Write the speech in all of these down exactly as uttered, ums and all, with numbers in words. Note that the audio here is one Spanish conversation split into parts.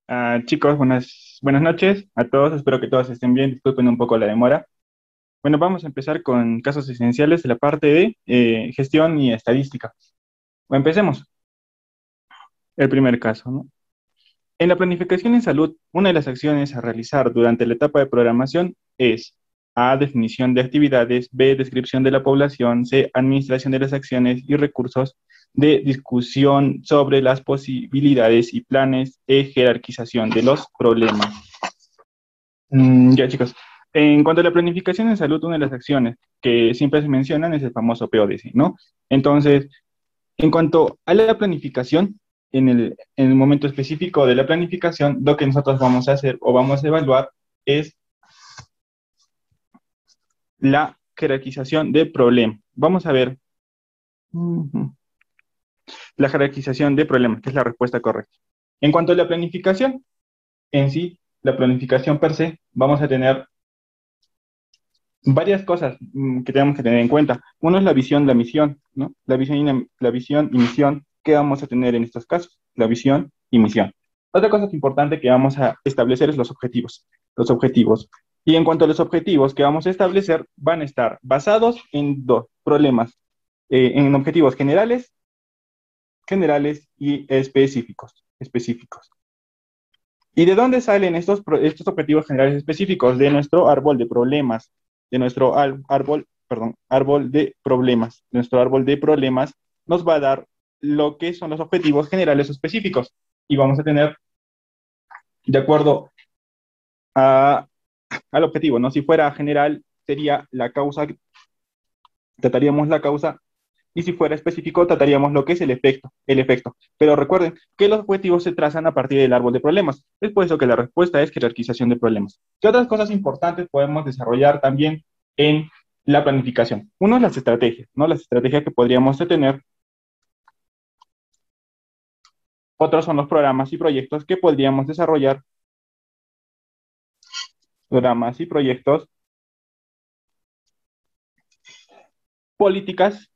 Ah, chicos, buenas, buenas noches a todos. Espero que todos estén bien. Disculpen un poco la demora. Bueno, vamos a empezar con casos esenciales de la parte de eh, gestión y estadística. Bueno, empecemos. El primer caso, ¿no? En la planificación en salud, una de las acciones a realizar durante la etapa de programación es A, definición de actividades; B, descripción de la población; C, administración de las acciones y recursos; D, discusión sobre las posibilidades y planes; E, jerarquización de los problemas. Mm, ya, chicos. En cuanto a la planificación en salud, una de las acciones que siempre se mencionan es el famoso P O D C, ¿no? Entonces, en cuanto a la planificación, en el, en el momento específico de la planificación, lo que nosotros vamos a hacer o vamos a evaluar es la jerarquización de problemas. Vamos a ver ujú, la jerarquización de problemas, que es la respuesta correcta. En cuanto a la planificación en sí, la planificación per se, vamos a tener varias cosas mm, que tenemos que tener en cuenta. Uno es la visión, la misión, ¿no? La visión y la, la visión y misión que vamos a tener en estos casos. La visión y misión. Otra cosa importante que vamos a establecer es los objetivos. Los objetivos. Y en cuanto a los objetivos que vamos a establecer, van a estar basados en dos problemas, eh, en objetivos generales, generales y específicos, específicos. ¿Y de dónde salen estos, estos objetivos generales específicos? De nuestro árbol de problemas, de nuestro árbol, perdón, árbol de problemas. Nuestro árbol de problemas nos va a dar lo que son los objetivos generales específicos. Y vamos a tener, de acuerdo a, al objetivo, ¿no? Si fuera general, sería la causa, trataríamos la causa, y si fuera específico, trataríamos lo que es el efecto, el efecto. Pero recuerden que los objetivos se trazan a partir del árbol de problemas. Es por eso que la respuesta es jerarquización de problemas. ¿Qué otras cosas importantes podemos desarrollar también en la planificación? Uno es las estrategias, ¿no? Las estrategias que podríamos tener. Otros son los programas y proyectos que podríamos desarrollar. Programas y proyectos, políticas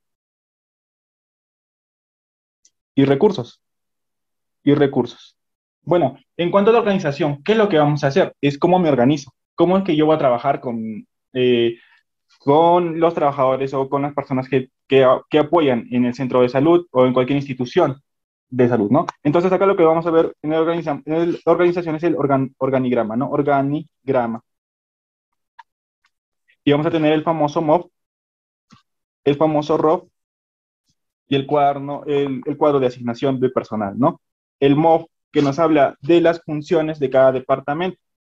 y recursos. Y recursos. Bueno, en cuanto a la organización, ¿qué es lo que vamos a hacer? Es cómo me organizo, cómo es que yo voy a trabajar con, eh, con los trabajadores o con las personas que, que, que apoyan en el centro de salud o en cualquier institución de salud, ¿no? Entonces acá lo que vamos a ver en la organiza, en el- organización es el organ, organigrama, ¿no? Organigrama. Y vamos a tener el famoso M O B, el famoso R O F y el, cuaderno, el, el cuadro de asignación de personal, ¿no? El M O B que nos habla de las funciones de cada departamento.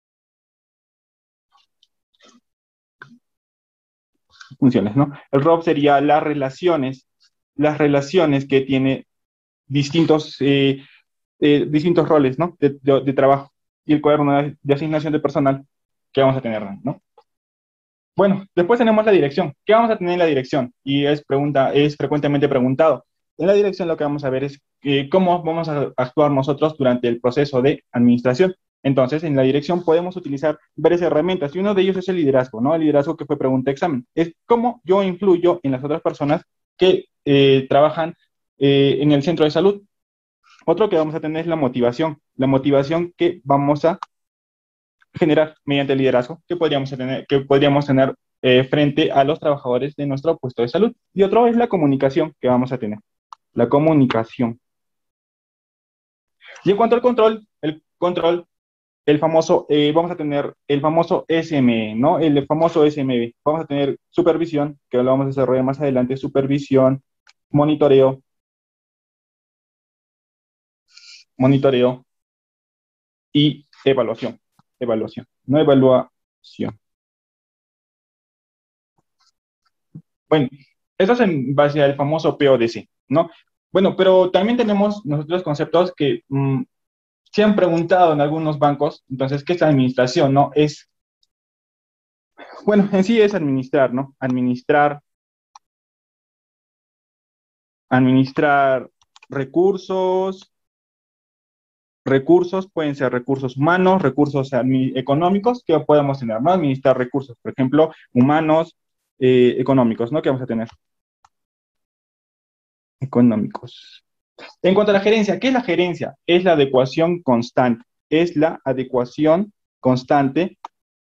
Funciones, ¿no? El R O F sería las relaciones, las relaciones que tiene distintos, eh, eh, distintos roles, ¿no? De, de, de, trabajo. Y el cuaderno de, de asignación de personal que vamos a tener, ¿no? Bueno, después tenemos la dirección. ¿Qué vamos a tener en la dirección? Y es, pregunta, es frecuentemente preguntado. En la dirección lo que vamos a ver es eh, cómo vamos a actuar nosotros durante el proceso de administración. Entonces, en la dirección podemos utilizar varias herramientas y uno de ellos es el liderazgo, ¿no? El liderazgo que fue pregunta examen. Es cómo yo influyo en las otras personas que eh, trabajan eh, en el centro de salud. Otro que vamos a tener es la motivación. La motivación que vamos a generar mediante el liderazgo que podríamos tener, que podríamos tener eh, frente a los trabajadores de nuestro puesto de salud. Y otro es la comunicación que vamos a tener. La comunicación. Y en cuanto al control, el control, el famoso, eh, vamos a tener el famoso S M E, ¿no? El famoso S M B. Vamos a tener supervisión, que lo vamos a desarrollar más adelante, supervisión, monitoreo, monitoreo y evaluación. Evaluación, no evaluación. Bueno, eso es en base al famoso P O D C, ¿no? Bueno, pero también tenemos nosotros conceptos que mm, se han preguntado en algunos bancos, entonces, ¿qué es la administración, no? Es, bueno, en sí es administrar, ¿no? Administrar, administrar recursos, recursos, pueden ser recursos humanos, recursos admi- económicos que podemos tener, ¿no? Administrar recursos, por ejemplo, humanos, eh, económicos, ¿no? Que vamos a tener económicos. En cuanto a la gerencia, ¿qué es la gerencia? Es la adecuación constante, es la adecuación constante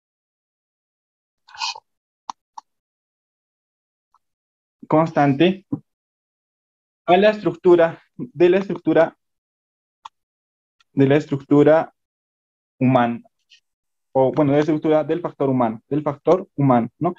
constante a la estructura de la estructura de la estructura humana, o bueno, de la estructura del factor humano, del factor humano, ¿no?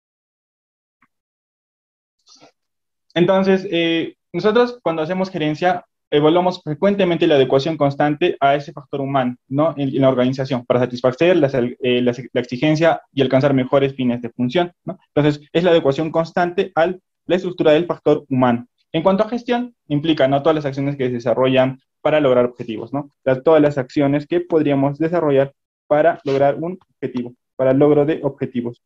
Entonces, eh, nosotros cuando hacemos gerencia, evaluamos frecuentemente la adecuación constante a ese factor humano, ¿no? En, en la organización, para satisfacer las- eh, la, la exigencia y alcanzar mejores fines de función, ¿no? Entonces, es la adecuación constante a la estructura del factor humano. En cuanto a gestión, implica, ¿no? Todas las acciones que se desarrollan para lograr objetivos, ¿no? Las- todas las acciones que podríamos desarrollar para lograr un objetivo, para el logro de objetivos.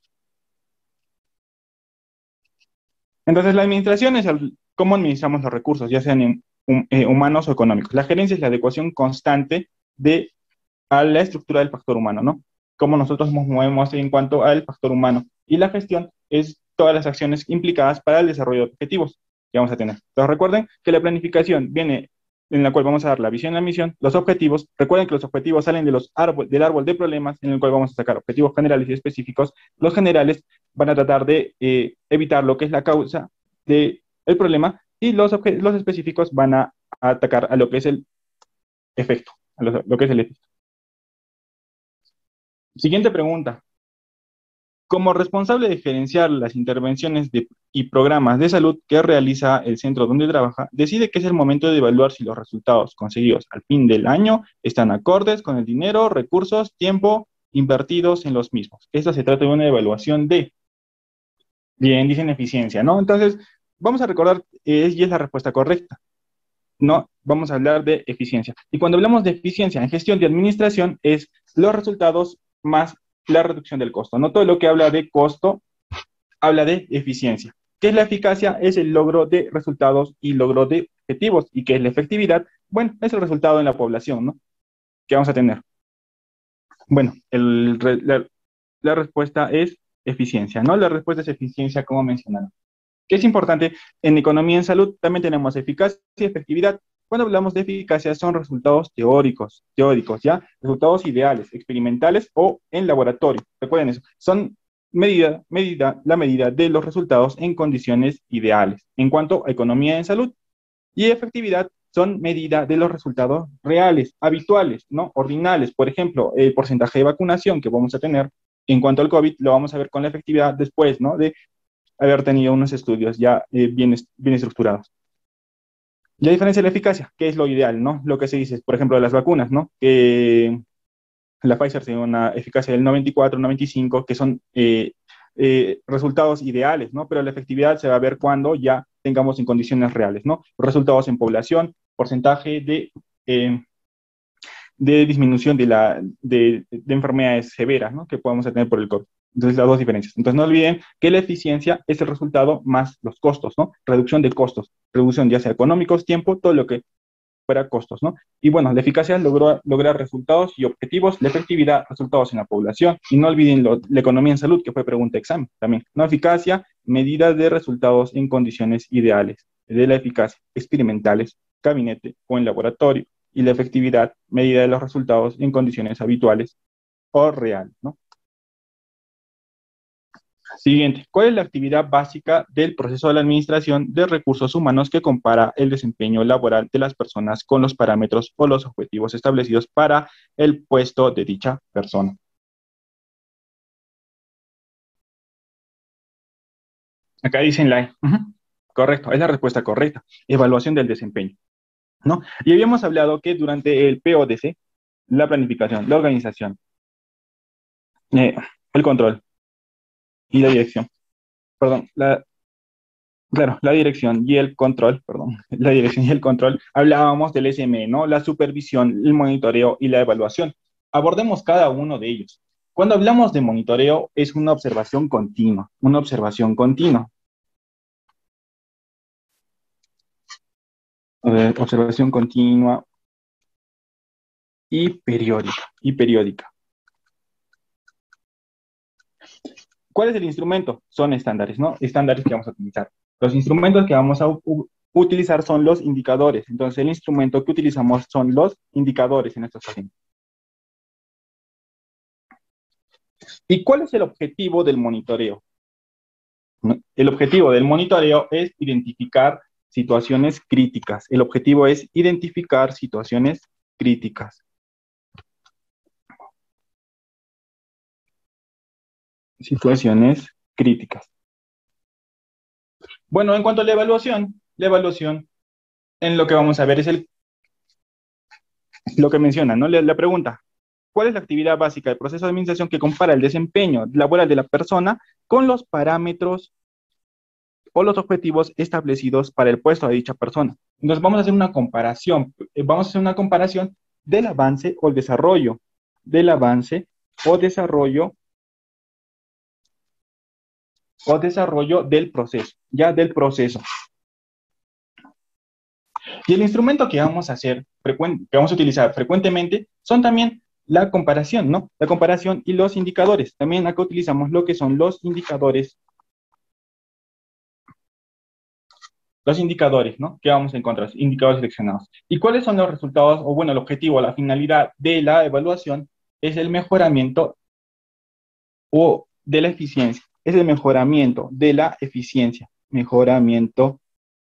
Entonces, la administración es el- cómo administramos los recursos, ya sean en- hum- eh, humanos o económicos. La gerencia es la adecuación constante de, a la estructura del factor humano, ¿no? Cómo nosotros nos movemos en cuanto al factor humano. Y la gestión es todas las acciones implicadas para el desarrollo de objetivos que vamos a tener. Entonces, recuerden que la planificación viene en la cual vamos a dar la visión, la misión, los objetivos. Recuerden que los objetivos salen de los árbol, del árbol de problemas, en el cual vamos a sacar objetivos generales y específicos. Los generales van a tratar de eh, evitar lo que es la causa del problema y los, los específicos van a, a, atacar a lo que es el efecto, a lo, lo que es el efecto. Siguiente pregunta. Como responsable de gerenciar las intervenciones de, y programas de salud que realiza el centro donde trabaja, decide que es el momento de evaluar si los resultados conseguidos al fin del año están acordes con el dinero, recursos, tiempo invertidos en los mismos. Esto se trata de una evaluación de, bien, dicen eficiencia, ¿no? Entonces, vamos a recordar, eh, y es la respuesta correcta, ¿no? Vamos a hablar de eficiencia. Y cuando hablamos de eficiencia en gestión de administración, es los resultados más la reducción del costo. No todo lo que habla de costo habla de eficiencia. ¿Qué es la eficacia? Es el logro de resultados y logro de objetivos. ¿Y qué es la efectividad? Bueno, es el resultado en la población, ¿no? Que vamos a tener. Bueno, el, la, la respuesta es eficiencia, ¿no? La respuesta es eficiencia, como mencionaron. ¿Qué es importante? En economía y en salud también tenemos eficacia y efectividad. Cuando hablamos de eficacia son resultados teóricos, teóricos, ¿ya? Resultados ideales, experimentales o en laboratorio. Recuerden eso. Son medida, medida, la medida de los resultados en condiciones ideales. En cuanto a economía en salud y efectividad, son medida de los resultados reales, habituales, ¿no? Ordinales. Por ejemplo, el porcentaje de vacunación que vamos a tener en cuanto al COVID, lo vamos a ver con la efectividad después, ¿no? De haber tenido unos estudios ya eh, bien, bien estructurados. Y a diferencia de la eficacia, que es lo ideal, ¿no? Lo que se dice, por ejemplo, de las vacunas, ¿no? Que la Pfizer tiene una eficacia del noventa y cuatro, noventa y cinco, que son eh, eh, resultados ideales, ¿no? Pero la efectividad se va a ver cuando ya tengamos en condiciones reales, ¿no? Resultados en población, porcentaje de, eh, de disminución de, la, de, de enfermedades severas, ¿no? Que podemos tener por el COVID. Entonces, las dos diferencias. Entonces, no olviden que la eficiencia es el resultado más los costos, ¿no? Reducción de costos, reducción ya sea económicos, tiempo, todo lo que fuera costos, ¿no? Y bueno, la eficacia logró lograr resultados y objetivos, la efectividad, resultados en la población. Y no olviden lo, la economía en salud, que fue pregunta examen también, ¿no? Eficacia, medidas de resultados en condiciones ideales, de la eficacia, experimentales, gabinete o en laboratorio. Y la efectividad, medida de los resultados en condiciones habituales o reales, ¿no? Siguiente, ¿cuál es la actividad básica del proceso de la administración de recursos humanos que compara el desempeño laboral de las personas con los parámetros o los objetivos establecidos para el puesto de dicha persona? Acá dicen la... Uh -huh, correcto, es la respuesta correcta. Evaluación del desempeño, ¿no? Y habíamos hablado que durante el P O D C, la planificación, la organización, eh, el control y la dirección, perdón, la, claro, la dirección y el control, perdón, la dirección y el control, hablábamos del S M E, ¿no? La supervisión, el monitoreo y la evaluación. Abordemos cada uno de ellos. Cuando hablamos de monitoreo, es una observación continua, una observación continua. Eh, observación continua y periódica, y periódica. ¿Cuál es el instrumento? Son estándares, ¿no? Estándares que vamos a utilizar. Los instrumentos que vamos a utilizar son los indicadores. Entonces, el instrumento que utilizamos son los indicadores en estos pacientes. ¿Y cuál es el objetivo del monitoreo? ¿No? El objetivo del monitoreo es identificar situaciones críticas. El objetivo es identificar situaciones críticas. Situaciones críticas. Bueno, en cuanto a la evaluación, la evaluación en lo que vamos a ver es el, lo que menciona, ¿no? La, la pregunta, ¿cuál es la actividad básica del proceso de administración que compara el desempeño laboral de la persona con los parámetros o los objetivos establecidos para el puesto de dicha persona? Entonces vamos a hacer una comparación, eh, vamos a hacer una comparación del avance o el desarrollo, del avance o desarrollo o desarrollo del proceso, ya del proceso. Y el instrumento que vamos a hacer, que vamos a utilizar frecuentemente son también la comparación, ¿no? La comparación y los indicadores. También acá utilizamos lo que son los indicadores, los indicadores, ¿no? Que vamos a encontrar, indicadores seleccionados. ¿Y cuáles son los resultados, o bueno, el objetivo, la finalidad de la evaluación? Es el mejoramiento o de la eficiencia. Es el mejoramiento de la eficiencia. Mejoramiento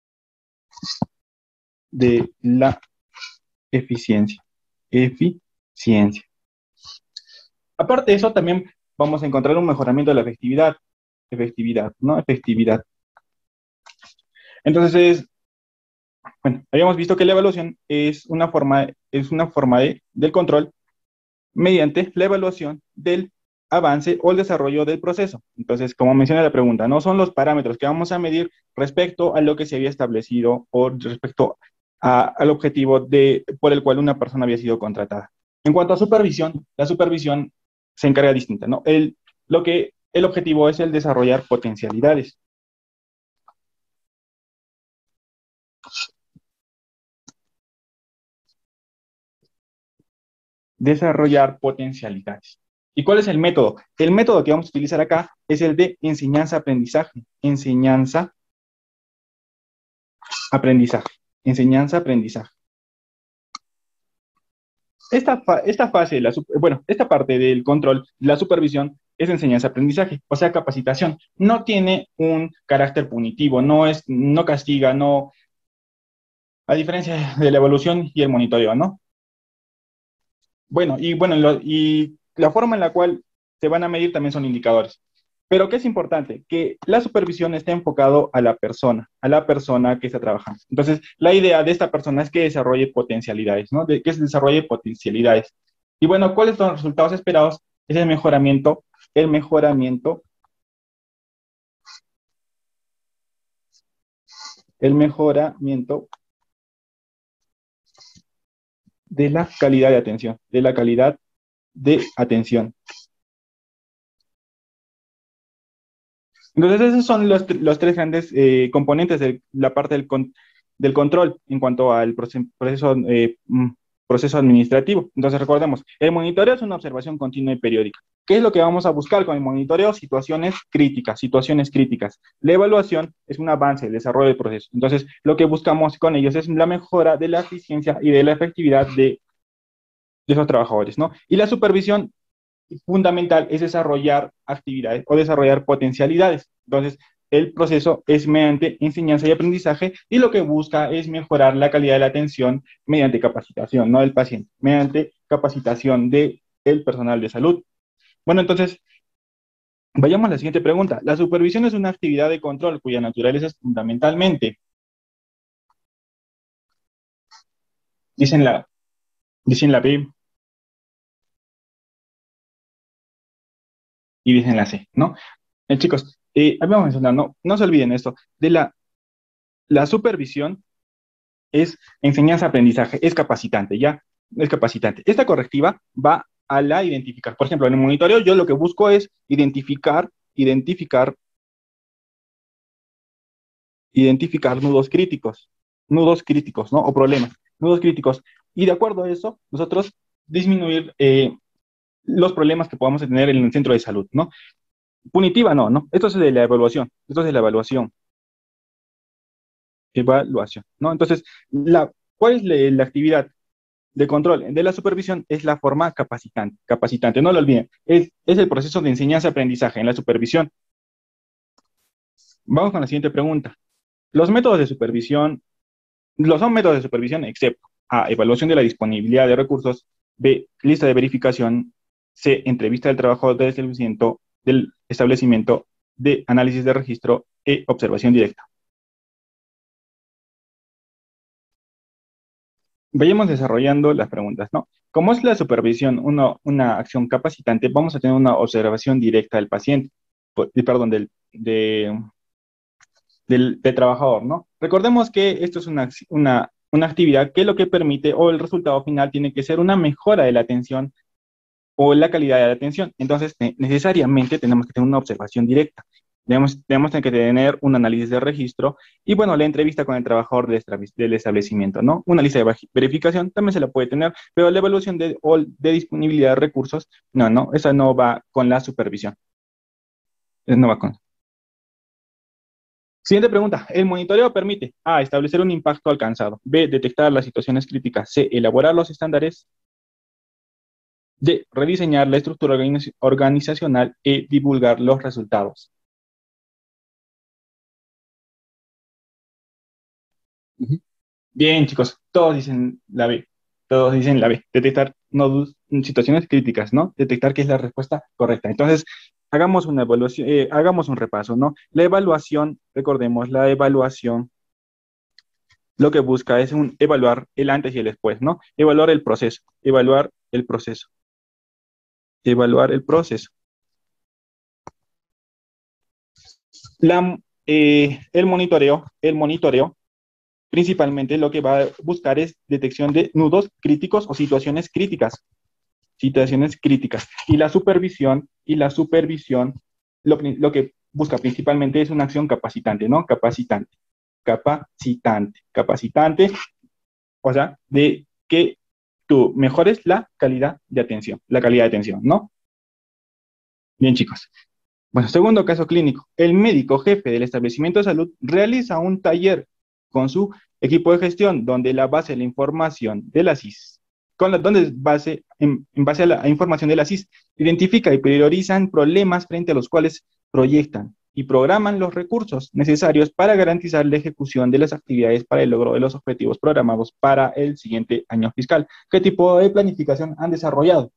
de la eficiencia. Eficiencia. Aparte de eso, también vamos a encontrar un mejoramiento de la efectividad. Efectividad, ¿no? Efectividad. Entonces, bueno, habíamos visto que la evaluación es una forma, es una forma de, del control mediante la evaluación del avance o el desarrollo del proceso. Entonces, como menciona la pregunta, no son los parámetros que vamos a medir respecto a lo que se había establecido o respecto a, al objetivo de, por el cual una persona había sido contratada. En cuanto a supervisión, la supervisión se encarga distinta, ¿no? El, lo que, el objetivo es el desarrollar potencialidades. Desarrollar potencialidades. ¿Y cuál es el método? El método que vamos a utilizar acá es el de enseñanza-aprendizaje. Enseñanza-aprendizaje. Enseñanza-aprendizaje. Esta, fa esta fase, la, bueno, esta parte del control, la supervisión, es enseñanza-aprendizaje, o sea, capacitación. No tiene un carácter punitivo, no, es, no castiga, no, a diferencia de la evaluación y el monitoreo, ¿no? Bueno, y bueno, lo, y la forma en la cual se van a medir también son indicadores. Pero ¿qué es importante? Que la supervisión esté enfocado a la persona, a la persona que está trabajando. Entonces, la idea de esta persona es que desarrolle potencialidades, ¿no? De que se desarrolle potencialidades. Y bueno, ¿cuáles son los resultados esperados? Es el mejoramiento, el mejoramiento, el mejoramiento de la calidad de atención, de la calidad de atención. Entonces, esos son los, los tres grandes eh, componentes de la parte del, con, del control en cuanto al proceso, eh, proceso administrativo. Entonces, recordemos, el monitoreo es una observación continua y periódica. ¿Qué es lo que vamos a buscar con el monitoreo? Situaciones críticas, situaciones críticas. La evaluación es un avance, el desarrollo del proceso. Entonces, lo que buscamos con ellos es la mejora de la eficiencia y de la efectividad de, de esos trabajadores, ¿no? Y la supervisión fundamental es desarrollar actividades o desarrollar potencialidades. Entonces, el proceso es mediante enseñanza y aprendizaje y lo que busca es mejorar la calidad de la atención mediante capacitación, no del paciente, mediante capacitación del personal de salud. Bueno, entonces, vayamos a la siguiente pregunta. La supervisión es una actividad de control cuya naturaleza es fundamentalmente, dicen la, dicen la B y dicen la C, ¿no? Eh, chicos, eh, habíamos mencionado, no, no se olviden esto, de la, la supervisión es enseñanza-aprendizaje, es capacitante, ¿ya? Es capacitante. Esta correctiva va a la identificar. Por ejemplo, en el monitoreo yo lo que busco es identificar, identificar, identificar nudos críticos, nudos críticos, ¿no? O problemas, nudos críticos. Y de acuerdo a eso, nosotros disminuir eh, los problemas que podamos tener en el centro de salud, ¿no? Punitiva no, ¿no? Esto es de la evaluación, esto es de la evaluación. Evaluación, ¿no? Entonces, la, ¿cuál es la, la actividad? de control de la supervisión es la forma capacitante. Capacitante, no lo olviden. Es, es el proceso de enseñanza-aprendizaje en la supervisión. Vamos con la siguiente pregunta. Los métodos de supervisión, los son métodos de supervisión excepto A, evaluación de la disponibilidad de recursos, B, lista de verificación, C, entrevista del trabajador del establecimiento, del establecimiento, D, análisis de registro, E, observación directa. Vayamos desarrollando las preguntas, ¿no? Como es la supervisión una, una acción capacitante, vamos a tener una observación directa del paciente, perdón, del, de, del, del trabajador, ¿no? Recordemos que esto es una, una, una actividad que lo que permite o el resultado final tiene que ser una mejora de la atención o la calidad de la atención. Entonces, necesariamente tenemos que tener una observación directa. Debemos, debemos tener que tener un análisis de registro y, bueno, la entrevista con el trabajador del, del establecimiento, ¿no? Una lista de verificación también se la puede tener, pero la evaluación de, o de disponibilidad de recursos, no, no, esa no va con la supervisión. No va con. Siguiente pregunta. El monitoreo permite A, establecer un impacto alcanzado, B, detectar las situaciones críticas, C, elaborar los estándares, D, rediseñar la estructura organiz organizacional, E, divulgar los resultados. Uh-huh. Bien, chicos, todos dicen la B, todos dicen la B, detectar no, situaciones críticas, ¿no? Detectar qué es la respuesta correcta. Entonces, hagamos una evaluación, eh, hagamos un repaso, ¿no? La evaluación, recordemos, la evaluación lo que busca es un, evaluar el antes y el después, ¿no? Evaluar el proceso, evaluar el proceso, evaluar el proceso. La, eh, el monitoreo, el monitoreo, principalmente lo que va a buscar es detección de nudos críticos o situaciones críticas, situaciones críticas. Y la supervisión, y la supervisión, lo, lo que busca principalmente es una acción capacitante, ¿no? Capacitante, capacitante, capacitante, o sea, de que tú mejores la calidad de atención, la calidad de atención, ¿no? Bien, chicos. Bueno, segundo caso clínico. El médico jefe del establecimiento de salud realiza un taller con su equipo de gestión donde la base de la información de la S I S, con la, donde base, en, en base a la a información de la S I S, identifica y priorizan problemas frente a los cuales proyectan y programan los recursos necesarios para garantizar la ejecución de las actividades para el logro de los objetivos programados para el siguiente año fiscal. ¿Qué tipo de planificación han desarrollado?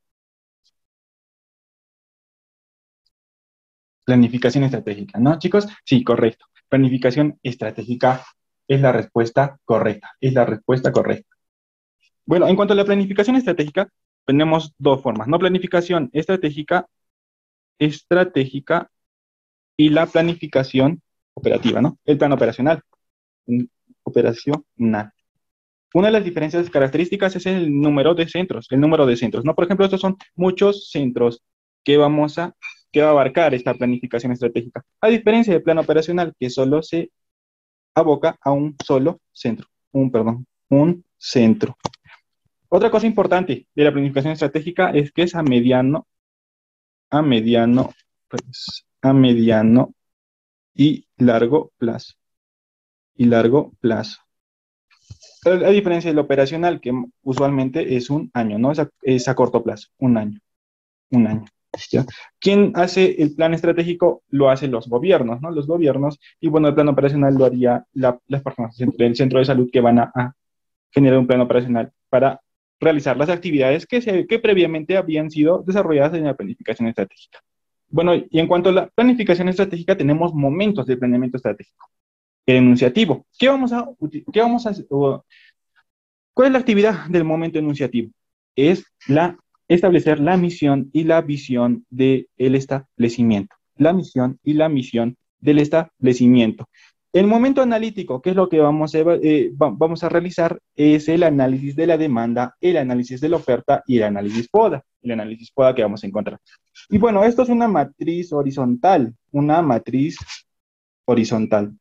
Planificación estratégica, ¿no, chicos? Sí, correcto. Planificación estratégica es la respuesta correcta, es la respuesta correcta. Bueno, en cuanto a la planificación estratégica, tenemos dos formas, ¿no? Planificación estratégica, estratégica y la planificación operativa, ¿no? El plan operacional, operacional. Una de las diferencias características es el número de centros, el número de centros, ¿no? Por ejemplo, estos son muchos centros que vamos a, que va a abarcar esta planificación estratégica, a diferencia del plan operacional, que solo se aboca a un solo centro, un, perdón, un centro. Otra cosa importante de la planificación estratégica es que es a mediano, a mediano, pues, a mediano y largo plazo, y largo plazo. A diferencia del operacional, que usualmente es un año, ¿no? Es a, es a corto plazo, un año, un año. ¿Ya? ¿Quién hace el plan estratégico? Lo hacen los gobiernos, ¿no? Los gobiernos, y bueno, el plan operacional lo haría la, las personas del centro de salud que van a, a generar un plan operacional para realizar las actividades que, se, que previamente habían sido desarrolladas en la planificación estratégica. Bueno, y en cuanto a la planificación estratégica, tenemos momentos de planeamiento estratégico. El enunciativo. ¿Qué vamos a, qué vamos a hacer? ¿Cuál es la actividad del momento enunciativo? Es la, establecer la misión y la visión del establecimiento. La misión y la misión del establecimiento. El momento analítico, ¿qué es lo que vamos a, eh, vamos a realizar? Es el análisis de la demanda, el análisis de la oferta y el análisis PODA. El análisis PODA que vamos a encontrar. Y bueno, esto es una matriz horizontal. Una matriz horizontal.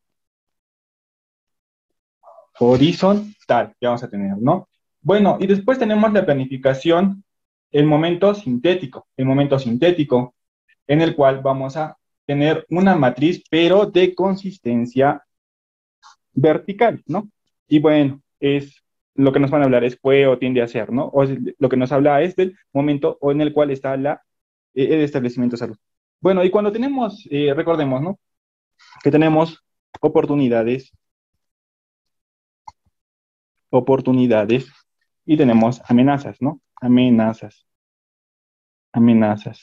Horizontal que vamos a tener, ¿no? Bueno, y después tenemos la planificación, el momento sintético, el momento sintético, en el cual vamos a tener una matriz, pero de consistencia vertical, ¿no? Y bueno, es lo que nos van a hablar es fue o tiende a ser, ¿no? O es- lo que nos habla es del momento o en el cual está la, eh, el establecimiento de salud. Bueno, y cuando tenemos, eh, recordemos, ¿no? Que tenemos oportunidades, oportunidades y tenemos amenazas, ¿no? Amenazas, amenazas.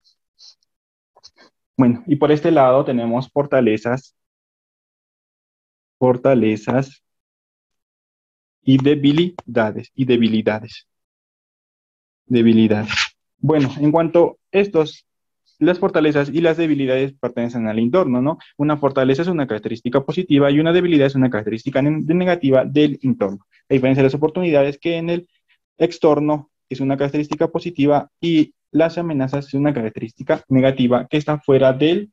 Bueno, y por este lado tenemos fortalezas, fortalezas y debilidades, y debilidades, debilidades. Bueno, en cuanto a estos, las fortalezas y las debilidades pertenecen al entorno, ¿no? Una fortaleza es una característica positiva y una debilidad es una característica ne- negativa del entorno. A diferencia de las oportunidades que en el externo es una característica positiva y las amenazas es una característica negativa que está fuera del,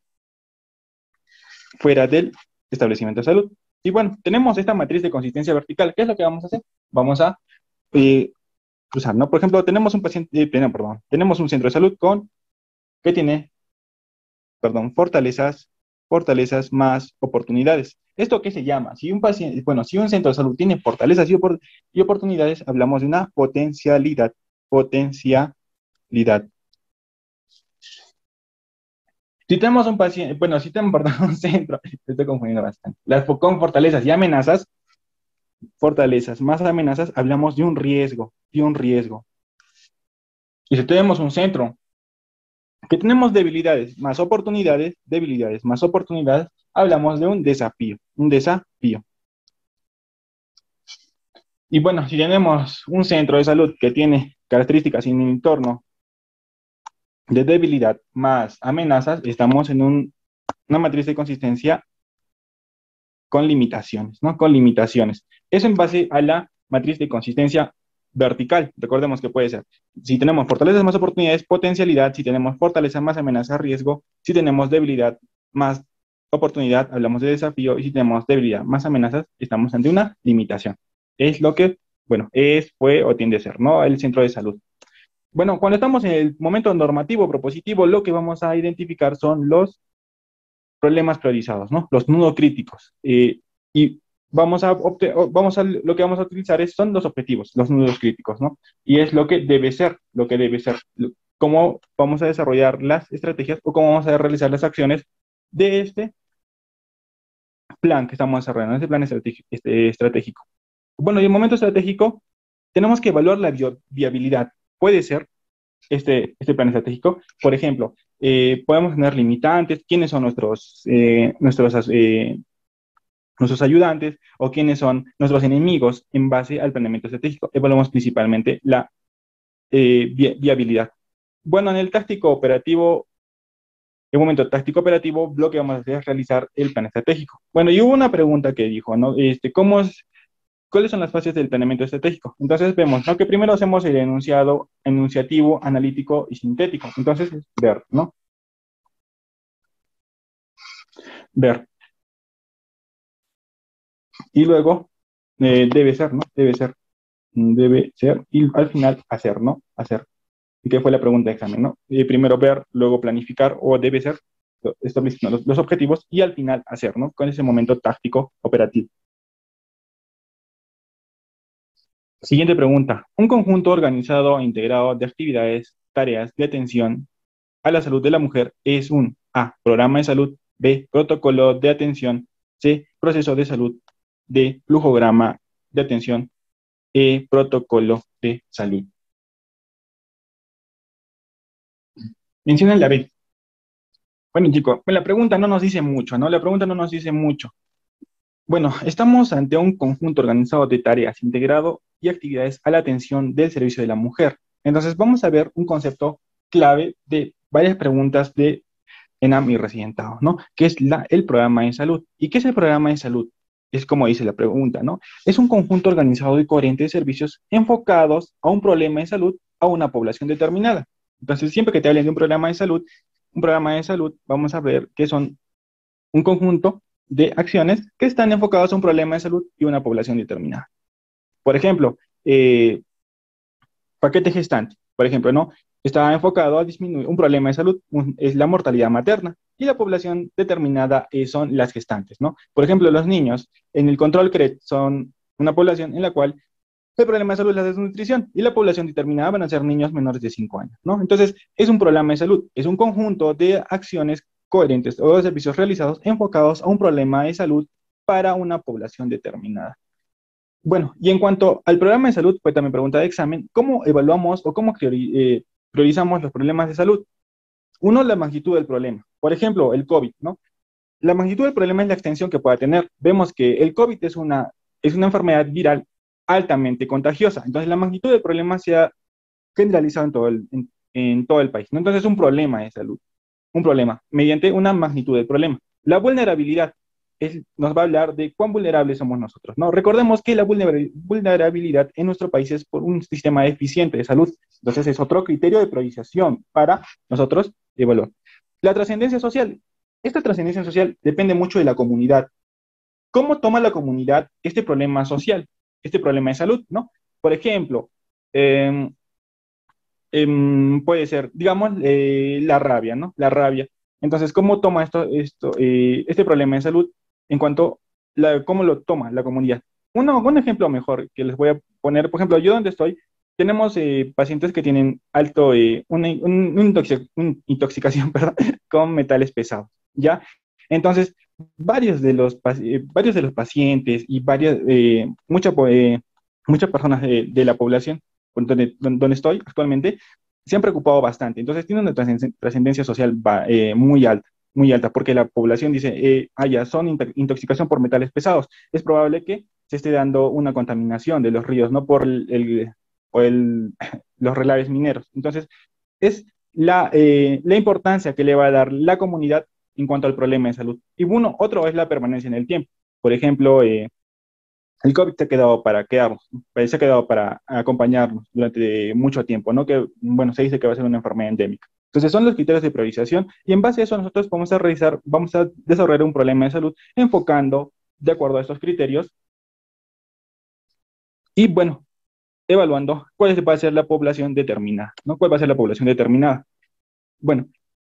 fuera del establecimiento de salud. Y bueno, tenemos esta matriz de consistencia vertical. ¿Qué es lo que vamos a hacer? Vamos a eh, cruzar, ¿no? Por ejemplo, tenemos un paciente, eh, perdón, tenemos un centro de salud con que tiene, perdón, fortalezas, fortalezas más oportunidades. ¿Esto qué se llama? Si un paciente, bueno, si un centro de salud tiene fortalezas y, opor- y oportunidades, hablamos de una potencialidad, potencialidad. Si tenemos un paciente, bueno, si tenemos, perdón, un centro, me estoy confundiendo bastante. Las con fortalezas y amenazas, fortalezas más amenazas, hablamos de un riesgo, de un riesgo. Y si tenemos un centro que tenemos debilidades más oportunidades, debilidades más oportunidades, hablamos de un desafío, un desafío. Y bueno, si tenemos un centro de salud que tiene características en el entorno de debilidad más amenazas, estamos en un, una matriz de consistencia con limitaciones, ¿no? Con limitaciones. Eso en base a la matriz de consistencia vertical. Recordemos que puede ser, si tenemos fortalezas más oportunidades, potencialidad; si tenemos fortaleza más amenaza, riesgo; si tenemos debilidad más oportunidad, hablamos de desafío; y si tenemos debilidad más amenazas, estamos ante una limitación. Es lo que, bueno, es, fue o tiende a ser, ¿no? El centro de salud. Bueno, cuando estamos en el momento normativo propositivo, lo que vamos a identificar son los problemas priorizados, ¿no? Los nudos críticos. Eh, y vamos a, vamos a, lo que vamos a utilizar es, son los objetivos, los nudos críticos, ¿no? Y es lo que debe ser, lo que debe ser, cómo vamos a desarrollar las estrategias o cómo vamos a realizar las acciones de este plan que estamos desarrollando, este plan estratégico. Este, estratégico. Bueno, y en el momento estratégico tenemos que evaluar la viabilidad. Puede ser este, este plan estratégico. Por ejemplo, eh, podemos tener limitantes, quiénes son nuestros, eh, nuestros, eh, nuestros ayudantes o quiénes son nuestros enemigos en base al planeamiento estratégico. Evaluamos principalmente la eh, vi viabilidad. Bueno, en el táctico operativo, en un momento táctico operativo, lo que vamos a hacer es realizar el plan estratégico. Bueno, y hubo una pregunta que dijo, ¿no? Este, ¿cómo es, ¿cuáles son las fases del planeamiento estratégico? Entonces vemos, ¿no? Que primero hacemos el enunciado, enunciativo, analítico y sintético. Entonces, es ver, ¿no? Ver. Y luego eh, debe ser, ¿no? Debe ser, debe ser. Y al final hacer, ¿no? Hacer. ¿Y qué fue la pregunta de examen, no? Eh, primero ver, luego planificar o debe ser, estableciendo los, los objetivos y al final hacer, ¿no? Con ese momento táctico operativo. Siguiente pregunta. Un conjunto organizado e integrado de actividades, tareas de atención a la salud de la mujer es un A, programa de salud; B, protocolo de atención; C, proceso de salud; D, flujograma de atención; E, protocolo de salud. Mencionan la B. Bueno, chicos, la pregunta no nos dice mucho, ¿no? La pregunta no nos dice mucho. Bueno, estamos ante un conjunto organizado de tareas, integrado y actividades a la atención del servicio de la mujer. Entonces, vamos a ver un concepto clave de varias preguntas de ENAM y Residentado, ¿no? Que es la, el programa de salud. ¿Y qué es el programa de salud? Es como dice la pregunta, ¿no? Es un conjunto organizado y coherente de servicios enfocados a un problema de salud a una población determinada. Entonces, siempre que te hablen de un programa de salud, un programa de salud, vamos a ver que son un conjunto de acciones que están enfocados a un problema de salud y una población determinada. Por ejemplo, eh, paquete gestante, por ejemplo, ¿no? Está enfocado a disminuir un problema de salud, un, es la mortalidad materna, y la población determinada eh, son las gestantes, ¿no? Por ejemplo, los niños en el control C R E T son una población en la cual El problema de salud es la desnutrición y la población determinada van a ser niños menores de cinco años, ¿no? Entonces, es un problema de salud, es un conjunto de acciones coherentes o de servicios realizados enfocados a un problema de salud para una población determinada. Bueno, y en cuanto al programa de salud, pues también pregunta de examen, ¿cómo evaluamos o cómo priori- eh, priorizamos los problemas de salud? Uno, la magnitud del problema. Por ejemplo, el COVID, ¿no? La magnitud del problema es la extensión que pueda tener. Vemos que el COVID es una, es una enfermedad viral altamente contagiosa. Entonces, la magnitud del problema se ha generalizado en todo el, en, en todo el país, ¿no? Entonces, es un problema de salud, un problema, mediante una magnitud del problema. La vulnerabilidad es, nos va a hablar de cuán vulnerables somos nosotros, ¿no? Recordemos que la vulnerabilidad en nuestro país es por un sistema deficiente de salud. Entonces, es otro criterio de priorización para nosotros evaluar. La trascendencia social. Esta trascendencia social depende mucho de la comunidad. ¿Cómo toma la comunidad este problema social, este problema de salud, ¿no? Por ejemplo, eh, eh, puede ser, digamos, eh, la rabia, ¿no? La rabia. Entonces, ¿cómo toma esto, esto, eh, este problema de salud en cuanto a cómo lo toma la comunidad? Uno, un ejemplo mejor que les voy a poner, por ejemplo, yo donde estoy, tenemos eh, pacientes que tienen alto, eh, una, un, un intoxic, un intoxicación, perdón, con metales pesados, ¿ya? Entonces, varios de los, eh, varios de los pacientes y varias, eh, mucha, eh, muchas personas de, de la población donde, donde estoy actualmente, se han preocupado bastante. Entonces, tiene una trascendencia social eh, muy alta, muy alta, porque la población dice, eh, ah, ya, son intoxicación por metales pesados. Es probable que se esté dando una contaminación de los ríos, no por el, el, o el, los relaves mineros. Entonces, es la, eh, la importancia que le va a dar la comunidad en cuanto al problema de salud. Y uno, otro es la permanencia en el tiempo. Por ejemplo, eh, el COVID se ha quedado para quedarnos, se ha quedado para acompañarnos durante mucho tiempo, ¿no? Que, bueno, se dice que va a ser una enfermedad endémica. Entonces, son los criterios de priorización y en base a eso nosotros vamos a realizar, vamos a desarrollar un problema de salud enfocando de acuerdo a estos criterios y, bueno, evaluando cuál va a ser la población determinada, ¿no? ¿Cuál va a ser la población determinada? Bueno,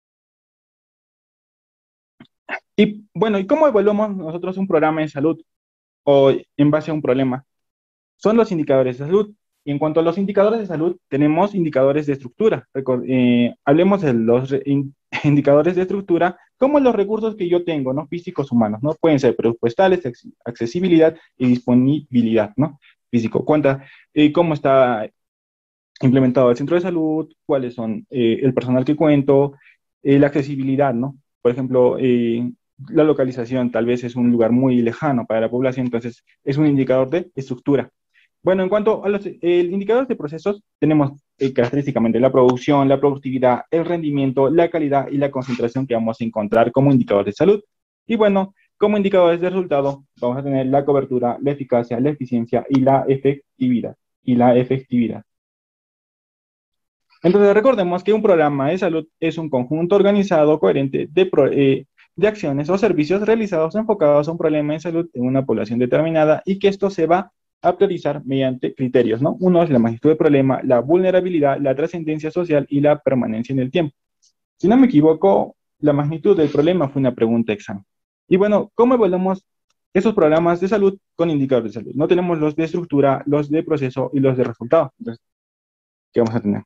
y bueno, ¿y cómo evaluamos nosotros un programa de salud o en base a un problema? Son los indicadores de salud. Y en cuanto a los indicadores de salud, tenemos indicadores de estructura. Recor- eh, hablemos de los re- in- indicadores de estructura como los recursos que yo tengo, ¿no? Físicos humanos, ¿no? Pueden ser presupuestales, acc- accesibilidad y disponibilidad, ¿no? Físico. Cuenta eh, cómo está implementado el centro de salud, cuáles son eh, el personal que cuento, eh, la accesibilidad, ¿no? Por ejemplo, eh, la localización tal vez es un lugar muy lejano para la población, entonces es un indicador de estructura. Bueno, en cuanto a los eh, indicadores de procesos, tenemos eh, característicamente la producción, la productividad, el rendimiento, la calidad y la concentración que vamos a encontrar como indicadores de salud. Y bueno, como indicadores de resultado, vamos a tener la cobertura, la eficacia, la eficiencia y la efectividad. Y la efectividad. Entonces, recordemos que un programa de salud es un conjunto organizado, coherente de, pro, eh, de acciones o servicios realizados enfocados a un problema de salud en una población determinada y que esto se va a priorizar mediante criterios, ¿no? Uno es la magnitud del problema, la vulnerabilidad, la trascendencia social y la permanencia en el tiempo. Si no me equivoco, la magnitud del problema fue una pregunta examen. Y bueno, ¿cómo evaluamos esos programas de salud con indicadores de salud? No tenemos los de estructura, los de proceso y los de resultado. Entonces, ¿qué vamos a tener?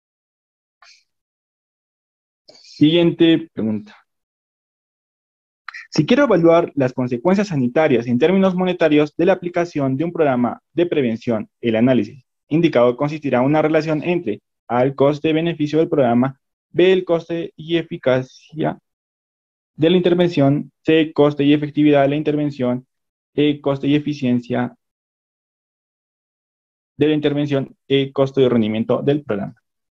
Siguiente pregunta. Si quiero evaluar las consecuencias sanitarias en términos monetarios de la aplicación de un programa de prevención, el análisis indicado consistirá en una relación entre A, el coste-beneficio del programa, B, el coste y eficacia de la intervención, C, coste y efectividad de la intervención, E, coste y eficiencia de la intervención, E, costo y rendimiento del programa.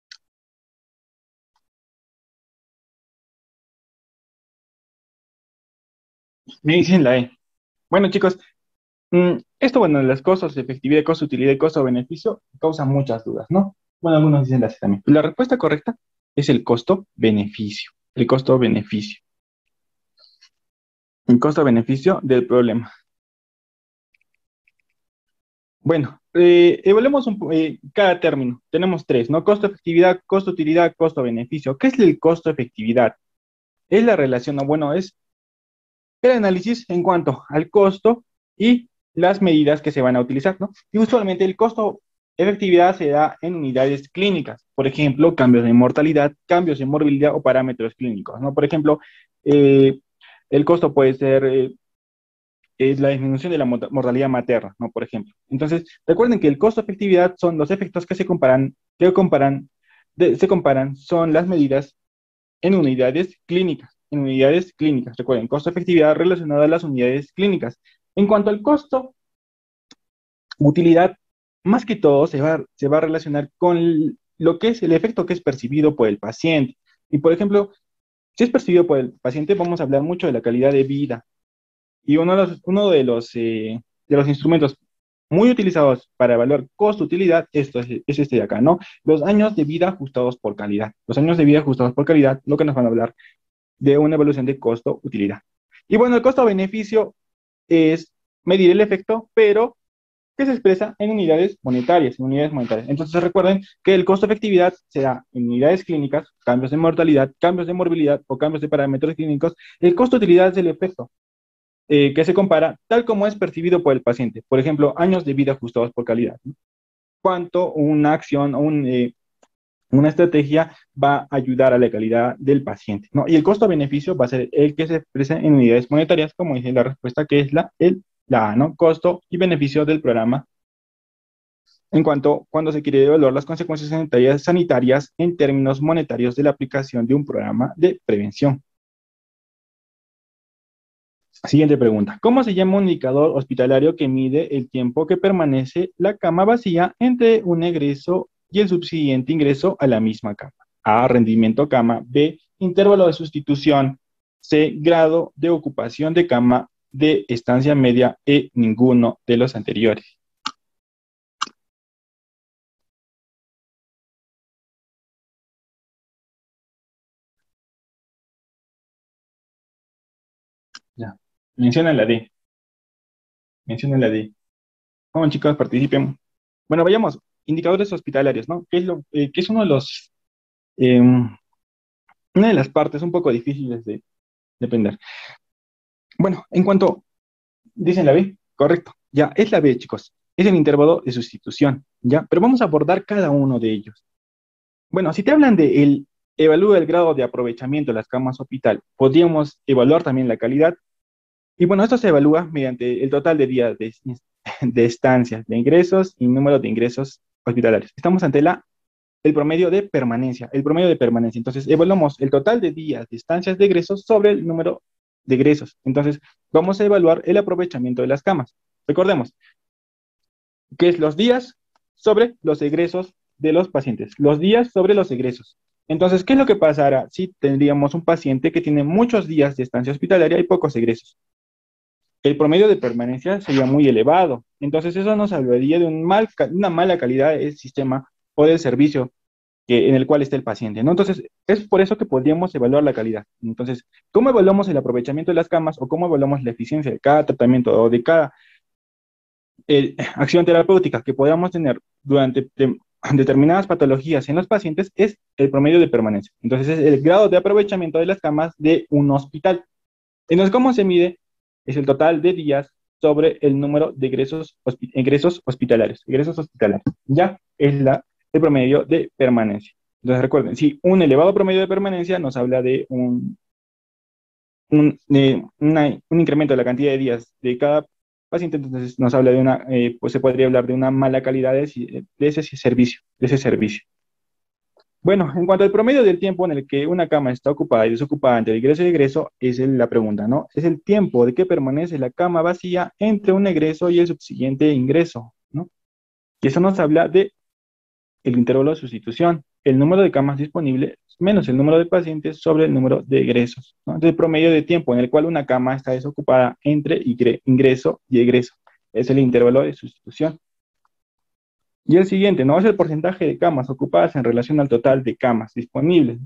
Me dicen la E. Bueno, chicos, Mm, esto, bueno, los costos, efectividad, costo, utilidad y costo-beneficio causan muchas dudas, ¿no? Bueno, algunos dicen así también. La respuesta correcta es el costo-beneficio. El costo-beneficio. El costo-beneficio del problema. Bueno, eh, evaluemos un po- eh, cada término. Tenemos tres, ¿no? Costo-efectividad, costo-utilidad, costo-beneficio. ¿Qué es el costo-efectividad? Es la relación, o bueno, es el análisis en cuanto al costo y las medidas que se van a utilizar, ¿no? Y usualmente el costo efectividad se da en unidades clínicas, por ejemplo, cambios de mortalidad, cambios de morbilidad o parámetros clínicos, ¿no? Por ejemplo, eh, el costo puede ser eh, es la disminución de la mort- mortalidad materna, ¿no? Por ejemplo. Entonces, recuerden que el costo efectividad son los efectos que se comparan, que comparan, de- se comparan, son las medidas en unidades clínicas, en unidades clínicas. Recuerden, costo efectividad relacionado a las unidades clínicas. En cuanto al costo utilidad, más que todo se va, se va a relacionar con lo que es el efecto que es percibido por el paciente. Y por ejemplo, si es percibido por el paciente, vamos a hablar mucho de la calidad de vida. Y uno de los, uno de los, eh, de los instrumentos muy utilizados para evaluar costo-utilidad, esto es, es este de acá, ¿no? Los años de vida ajustados por calidad. Los años de vida ajustados por calidad, lo que nos van a hablar de una evaluación de costo-utilidad. Y bueno, el costo-beneficio es medir el efecto, pero que se expresa en unidades monetarias, en unidades monetarias. Entonces recuerden que el costo-efectividad se da en unidades clínicas, cambios de mortalidad, cambios de morbilidad o cambios de parámetros clínicos. El costo-utilidad es el efecto eh, que se compara tal como es percibido por el paciente. Por ejemplo, años de vida ajustados por calidad, ¿no? Cuánto una acción o un, eh, una estrategia va a ayudar a la calidad del paciente, ¿no? Y el costo-beneficio va a ser el que se expresa en unidades monetarias, como dice la respuesta, que es la, el, la A, ¿no? Costo y beneficio del programa en cuanto cuando se quiere evaluar las consecuencias sanitarias, sanitarias en términos monetarios de la aplicación de un programa de prevención. Siguiente pregunta. ¿Cómo se llama un indicador hospitalario que mide el tiempo que permanece la cama vacía entre un egreso y el subsiguiente ingreso a la misma cama? A, rendimiento cama. B, intervalo de sustitución. C, grado de ocupación de cama. D, estancia media. E, ninguno de los anteriores. Ya. Menciona la D. Menciona la D. Vamos, chicos, participen. Bueno, vayamos. Indicadores hospitalarios, ¿no? ¿Qué es, lo, eh, qué es uno de los, eh, una de las partes un poco difíciles de depender? Bueno, en cuanto, dicen la B, correcto. Ya, es la B, chicos. Es el intervalo de sustitución, ¿ya? Pero vamos a abordar cada uno de ellos. Bueno, si te hablan de el evalúa el grado de aprovechamiento de las camas hospital, podríamos evaluar también la calidad. Y bueno, esto se evalúa mediante el total de días de, de estancias, de ingresos y número de ingresos hospitalarios. Estamos ante la el promedio de permanencia, el promedio de permanencia. Entonces, evaluamos el total de días de estancias de egresos sobre el número de egresos. Entonces, vamos a evaluar el aprovechamiento de las camas. Recordemos que es los días sobre los egresos de los pacientes, los días sobre los egresos. Entonces, ¿qué es lo que pasará si tendríamos un paciente que tiene muchos días de estancia hospitalaria y pocos egresos? El promedio de permanencia sería muy elevado. Entonces, eso nos hablaría de un mal, una mala calidad del sistema o del servicio que, en el cual está el paciente, ¿no? Entonces, es por eso que podríamos evaluar la calidad. Entonces, ¿cómo evaluamos el aprovechamiento de las camas o cómo evaluamos la eficiencia de cada tratamiento o de cada eh, acción terapéutica que podamos tener durante de, determinadas patologías en los pacientes? Es el promedio de permanencia. Entonces, es el grado de aprovechamiento de las camas de un hospital. Entonces, ¿cómo se mide? Es el total de días sobre el número de egresos, hospi- egresos hospitalarios. Egresos hospitalarios. Ya es la, el promedio de permanencia. Entonces, recuerden, si un elevado promedio de permanencia nos habla de un, un, de una- un incremento de la cantidad de días de cada paciente, entonces nos habla de una, eh, pues se podría hablar de una mala calidad de, si- de ese servicio, de ese servicio. Bueno, en cuanto al promedio del tiempo en el que una cama está ocupada y desocupada entre ingreso y egreso, es el- la pregunta, ¿no? Es el tiempo de que permanece la cama vacía entre un egreso y el subsiguiente ingreso, ¿no? Y eso nos habla de el intervalo de sustitución, el número de camas disponibles menos el número de pacientes sobre el número de egresos, ¿no? Entonces, el promedio de tiempo en el cual una cama está desocupada entre ingre- ingreso y egreso es el intervalo de sustitución. Y el siguiente, ¿no? Es el porcentaje de camas ocupadas en relación al total de camas disponibles.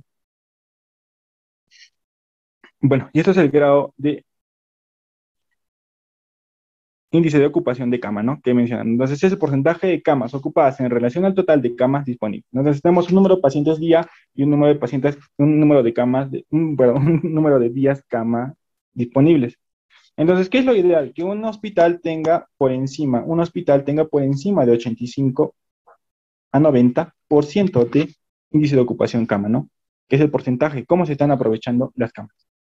Bueno, y esto es el grado de índice de ocupación de cama, ¿no? Que mencionan. Entonces, es el porcentaje de camas ocupadas en relación al total de camas disponibles. Entonces, tenemos un número de pacientes día y un número de pacientes, un número de camas, de, un, bueno, un número de días cama disponibles. Entonces, ¿qué es lo ideal? Que un hospital tenga por encima, un hospital tenga por encima de ochenta y cinco a noventa por ciento de índice de ocupación cama, ¿no? Que es el porcentaje, cómo se están aprovechando las camas.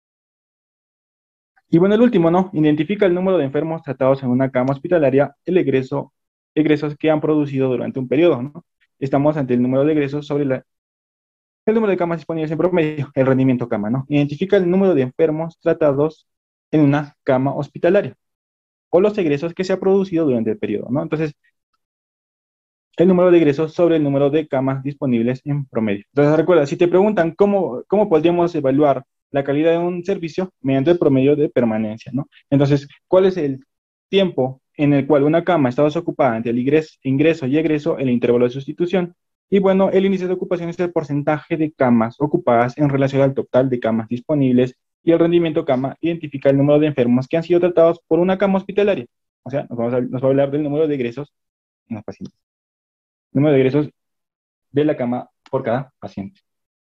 Y bueno, el último, ¿no? Identifica el número de enfermos tratados en una cama hospitalaria, el egreso, egresos que han producido durante un periodo, ¿no? Estamos ante el número de egresos sobre la, el número de camas disponibles en promedio, el rendimiento cama, ¿no? Identifica el número de enfermos tratados en una cama hospitalaria o los egresos que se ha producido durante el periodo, ¿no? Entonces, el número de egresos sobre el número de camas disponibles en promedio. Entonces, recuerda, si te preguntan cómo, cómo podríamos evaluar la calidad de un servicio mediante el promedio de permanencia, ¿no? Entonces, ¿cuál es el tiempo en el cual una cama está desocupada entre el ingreso, ingreso y egreso, el intervalo de sustitución? Y bueno, el índice de ocupación es el porcentaje de camas ocupadas en relación al total de camas disponibles y el rendimiento cama identifica el número de enfermos que han sido tratados por una cama hospitalaria. O sea, nos, vamos a, nos va a hablar del número de egresos en los pacientes. Número de egresos de la cama por cada paciente.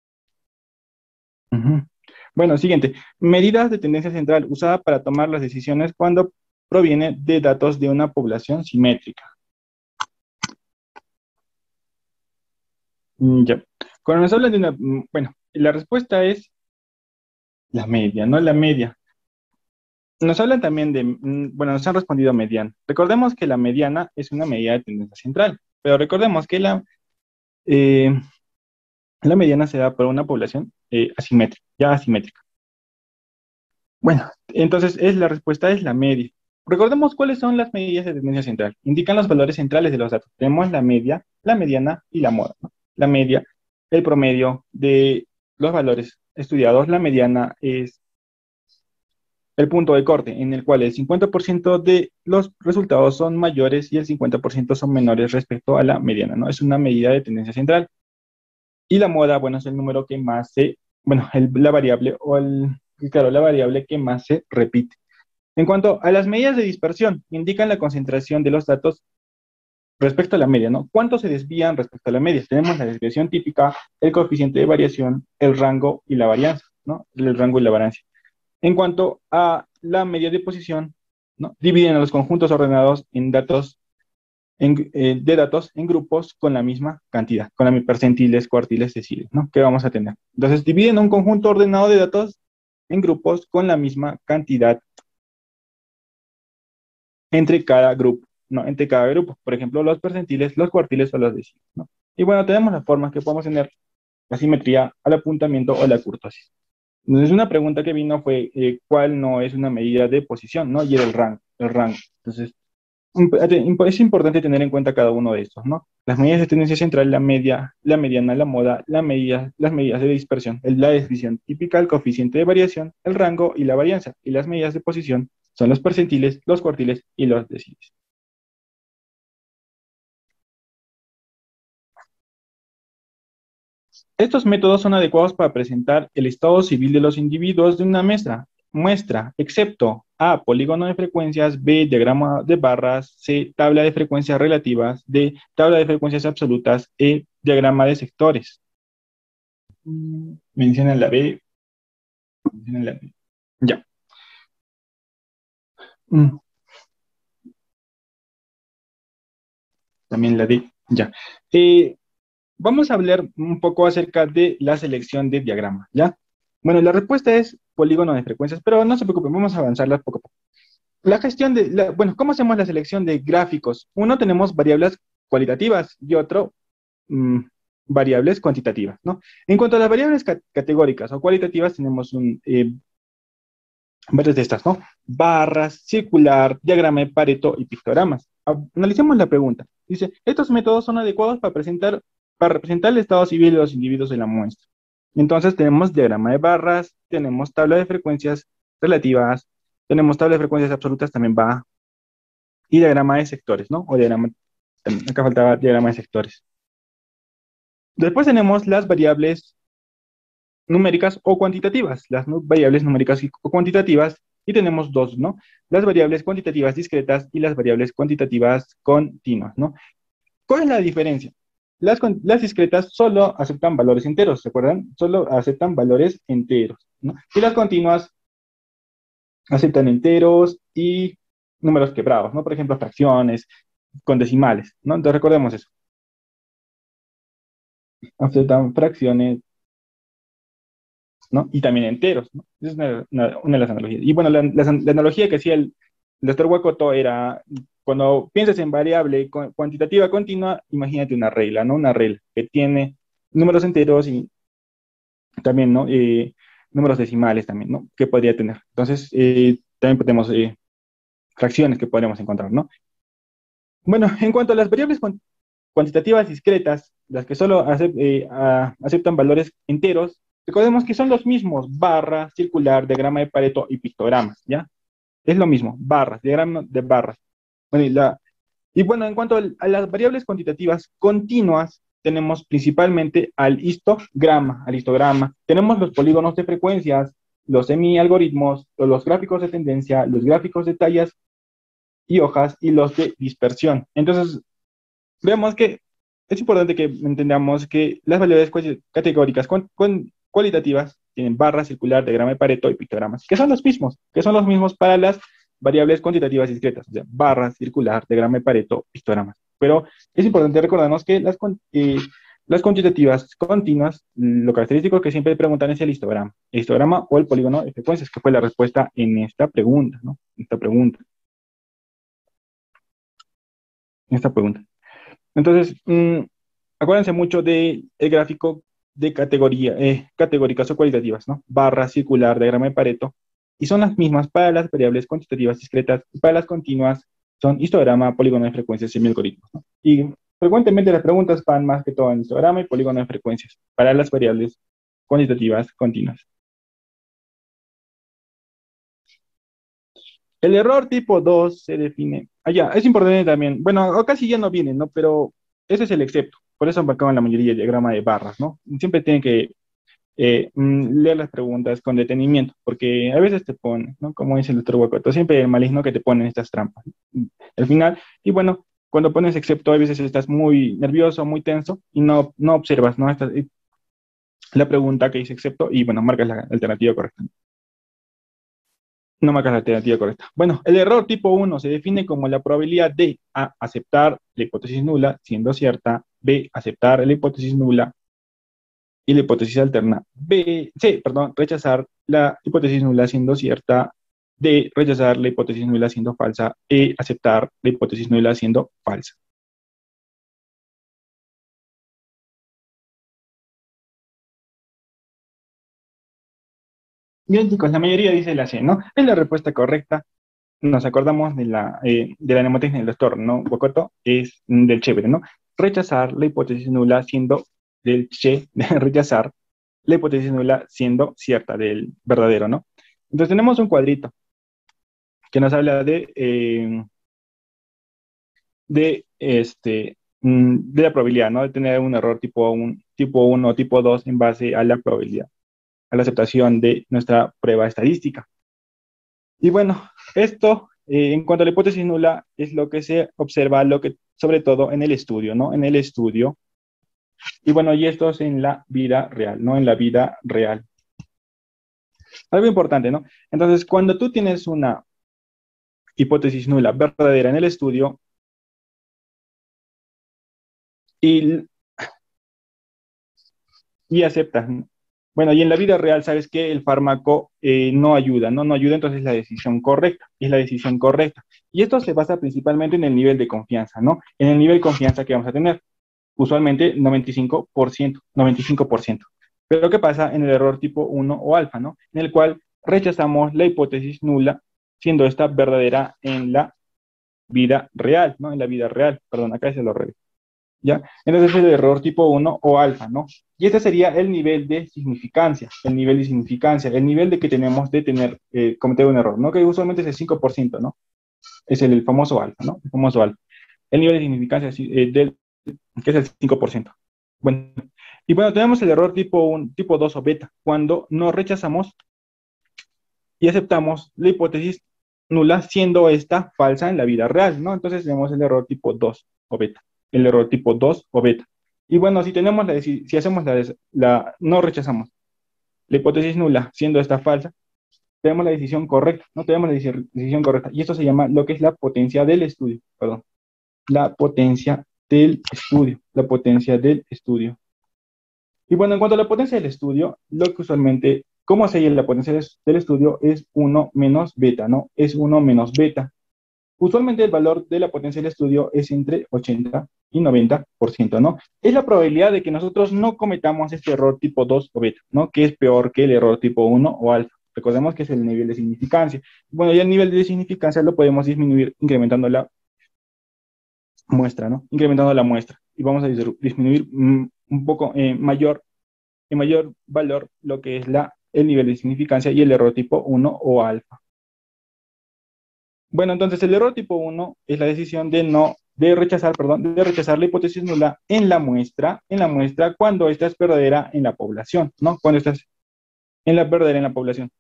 Ujú. Bueno, siguiente. Medidas de tendencia central usada para tomar las decisiones cuando proviene de datos de una población simétrica. Mm, ya. Cuando nos hablan de una, mm, bueno, la respuesta es la media, ¿no? La media. Nos hablan también de, mm, bueno, nos han respondido mediana. Recordemos que la mediana es una medida de tendencia central, pero recordemos que la, eh, la mediana se da por una población eh, asimétrica, ya asimétrica. Bueno, entonces es la respuesta es la media. Recordemos cuáles son las medidas de tendencia central. Indican los valores centrales de los datos. Tenemos la media, la mediana y la moda, ¿no? La media, el promedio de los valores estudiados. La mediana es el punto de corte en el cual el cincuenta por ciento de los resultados son mayores y el cincuenta por ciento son menores respecto a la mediana, ¿no? Es una medida de tendencia central. Y la moda, bueno, es el número que más se, bueno, el- la variable o el, claro, la variable que más se repite. En cuanto a las medidas de dispersión, indican la concentración de los datos respecto a la media, ¿no? ¿Cuánto se desvían respecto a la media? Tenemos la desviación típica, el coeficiente de variación, el rango y la varianza, ¿no? El rango y la varianza. En cuanto a la media de posición, ¿no? Dividen a los conjuntos ordenados en datos, en, eh, de datos en grupos con la misma cantidad, con la percentiles, cuartiles, deciles, ¿no? ¿Qué vamos a tener? Entonces, dividen un conjunto ordenado de datos en grupos con la misma cantidad entre cada grupo, ¿no? Entre cada grupo. Por ejemplo, los percentiles, los cuartiles o los deciles, ¿no? Y bueno, tenemos las formas que podemos tener la simetría, el apuntamiento o la curtosis. Entonces, una pregunta que vino fue, eh, ¿cuál no es una medida de posición, ¿no? Y era el rango, el rango. Entonces, es importante tener en cuenta cada uno de estos, ¿no? Las medidas de tendencia central, la media, la mediana, la moda, la medida, las medidas de dispersión, la desviación típica, el coeficiente de variación, el rango y la varianza. Y las medidas de posición son los percentiles, los cuartiles y los deciles. Estos métodos son adecuados para presentar el estado civil de los individuos de una muestra, muestra, excepto A, polígono de frecuencias, B, diagrama de barras, C, tabla de frecuencias relativas, D, tabla de frecuencias absolutas, E, diagrama de sectores. Mm, Mencionan la B, mencionan la B. Ya. Mm, También la D. Ya. Eh, Vamos a hablar un poco acerca de la selección de diagrama, ¿ya? Bueno, la respuesta es polígono de frecuencias, pero no se preocupen, vamos a avanzarla poco a poco. La gestión de, la- bueno, ¿cómo hacemos la selección de gráficos? Uno tenemos variables cualitativas y otro mm, variables cuantitativas, ¿no? En cuanto a las variables ca- categóricas o cualitativas, tenemos un, eh, varias de estas, ¿no? Barras, circular, diagrama de Pareto y pictogramas. A- Analicemos la pregunta. Dice, estos métodos son adecuados para presentar, para representar el estado civil de los individuos de la muestra. Entonces tenemos diagrama de barras, tenemos tabla de frecuencias relativas, tenemos tabla de frecuencias absolutas, también va, y diagrama de sectores, ¿no? O diagrama, acá faltaba diagrama de sectores. Después tenemos las variables numéricas o cuantitativas, las nu- variables numéricas y- o cuantitativas, y tenemos dos, ¿no? Las variables cuantitativas discretas y las variables cuantitativas continuas, ¿no? ¿Cuál es la diferencia? Las, cuan- las discretas solo aceptan valores enteros, ¿se acuerdan? Solo aceptan valores enteros, ¿no? Y las continuas aceptan enteros y números quebrados, ¿no? Por ejemplo, fracciones con decimales, ¿no? Entonces recordemos eso. Aceptan fracciones, ¿no? Y también enteros, ¿no? Esa es una, una- una de las analogías. Y bueno, la, la- la analogía que hacía el, el doctor Wakoto era, cuando piensas en variable cu- cuantitativa continua, imagínate una regla, ¿no? Una regla que tiene números enteros y también, ¿no? Eh, números decimales también, ¿no? Que podría tener. Entonces, eh, también tenemos eh, fracciones que podríamos encontrar, ¿no? Bueno, en cuanto a las variables cuan- cuantitativas discretas, las que solo acep- eh, a- aceptan valores enteros, recordemos que son los mismos, barra, circular, diagrama de Pareto y pictogramas, ¿ya? Es lo mismo, barras, diagrama de barras. Bueno, y, la, y bueno, en cuanto al- a las variables cuantitativas continuas, tenemos principalmente al histograma, al histograma. Tenemos los polígonos de frecuencias, los semi-algoritmos, los gráficos de tendencia, los gráficos de tallas y hojas y los de dispersión. Entonces, vemos que es importante que entendamos que las variables categóricas cuan- cuan- cualitativas tienen barra, circular, diagrama de Pareto y pictogramas, que son los mismos, que son los mismos para las variables cuantitativas discretas, o sea, barra, circular, diagrama de Pareto, pictogramas. Pero es importante recordarnos que las, eh, las cuantitativas continuas, lo característico que siempre preguntan es el histograma, el histograma o el polígono de frecuencias, que fue la respuesta en esta pregunta, ¿no? Esta pregunta, esta pregunta. Entonces, mmm, acuérdense mucho del gráfico de categoría, eh, categóricas o cualitativas, ¿no? Barra, circular, diagrama de Pareto, y son las mismas para las variables cuantitativas discretas y para las continuas son histograma, polígono de frecuencias y algoritmos, ¿no? Y frecuentemente las preguntas van más que todo en histograma y polígono de frecuencias para las variables cuantitativas continuas. El error tipo dos se define. Allá, es importante también. Bueno, acá sí ya no viene, ¿no? Pero ese es el excepto. Por eso marcaban la mayoría el diagrama de barras, ¿no? Siempre tienen que eh, mm, leer las preguntas con detenimiento, porque a veces te ponen, ¿no? Como dice el doctor Huecueto, siempre el maligno que te ponen estas trampas, ¿no? Al final, y bueno, cuando pones excepto, a veces estás muy nervioso, muy tenso y no, no observas, ¿no? Esta- la pregunta que dice excepto y bueno, marcas la alternativa correcta. No marcas la alternativa correcta. Bueno, el error tipo uno se define como la probabilidad de A, aceptar la hipótesis nula siendo cierta, B, aceptar la hipótesis nula y la hipótesis alterna, B, C, perdón, rechazar la hipótesis nula siendo cierta, D, rechazar la hipótesis nula siendo falsa, E, aceptar la hipótesis nula siendo falsa. Bien, chicos, la mayoría dice la C, ¿no? Es la respuesta correcta. Nos acordamos de la, eh, de la mnemotecnia del doctor, ¿no? Bocoto es mm, del chévere, ¿no? Rechazar la hipótesis nula siendo del che, de rechazar la hipótesis nula siendo cierta, del verdadero, ¿no? Entonces tenemos un cuadrito que nos habla de, eh, de, este, mm, de la probabilidad, ¿no? De tener un error tipo, un, tipo uno o tipo dos en base a la probabilidad, a la aceptación de nuestra prueba estadística. Y bueno, esto, eh, en cuanto a la hipótesis nula, es lo que se observa, lo que, sobre todo en el estudio, ¿no? En el estudio. Y bueno, y esto es en la vida real, ¿no? En la vida real. Algo importante, ¿no? Entonces, cuando tú tienes una hipótesis nula verdadera en el estudio y, y aceptas, ¿no? Bueno, y en la vida real sabes que el fármaco eh, no ayuda, ¿no? No ayuda, entonces es la decisión correcta, es la decisión correcta. Y esto se basa principalmente en el nivel de confianza, ¿no? En el nivel de confianza que vamos a tener. Usualmente noventa y cinco por ciento, noventa y cinco por ciento. Pero ¿qué pasa en el error tipo uno o alfa, ¿no? En el cual rechazamos la hipótesis nula, siendo esta verdadera en la vida real, ¿no? En la vida real, perdón, acá se lo revés, ¿ya? Entonces es el error tipo uno o alfa, ¿no? Y este sería el nivel de significancia, el nivel de significancia, el nivel de que tenemos de tener, eh, cometer un error, ¿no? Que usualmente es el cinco por ciento, ¿no? Es el, el famoso alfa, ¿no? El famoso alfa. El nivel de significancia eh, del que es el cinco por ciento. Bueno, y bueno, tenemos el error tipo uno, tipo dos o beta, cuando no rechazamos y aceptamos la hipótesis nula, siendo esta falsa en la vida real, ¿no? Entonces tenemos el error tipo dos o beta, el error tipo dos o beta. Y bueno, si tenemos la, si, si hacemos la, la, no rechazamos la hipótesis nula, siendo esta falsa, tenemos la decisión correcta, no tenemos la deci- decisión correcta. Y esto se llama lo que es la potencia del estudio, perdón, la potencia del estudio, la potencia del estudio. Y bueno, en cuanto a la potencia del estudio, lo que usualmente, ¿cómo se llama la potencia des- del estudio? Es uno menos beta, ¿no? Es uno menos beta. Usualmente el valor de la potencia del estudio es entre ochenta y noventa por ciento, ¿no? Es la probabilidad de que nosotros no cometamos este error tipo dos o beta, ¿no? Que es peor que el error tipo uno o alfa. Recordemos que es el nivel de significancia. Bueno, ya el nivel de significancia lo podemos disminuir incrementando la muestra, ¿no? Incrementando la muestra. Y vamos a disru- disminuir mm, un poco eh, mayor, en mayor valor lo que es la, el nivel de significancia y el error tipo uno o alfa. Bueno, entonces el error tipo uno es la decisión de no, de rechazar, perdón, de rechazar la hipótesis nula en la muestra, en la muestra cuando esta es verdadera en la población, ¿no? Cuando esta es en la verdadera en la población.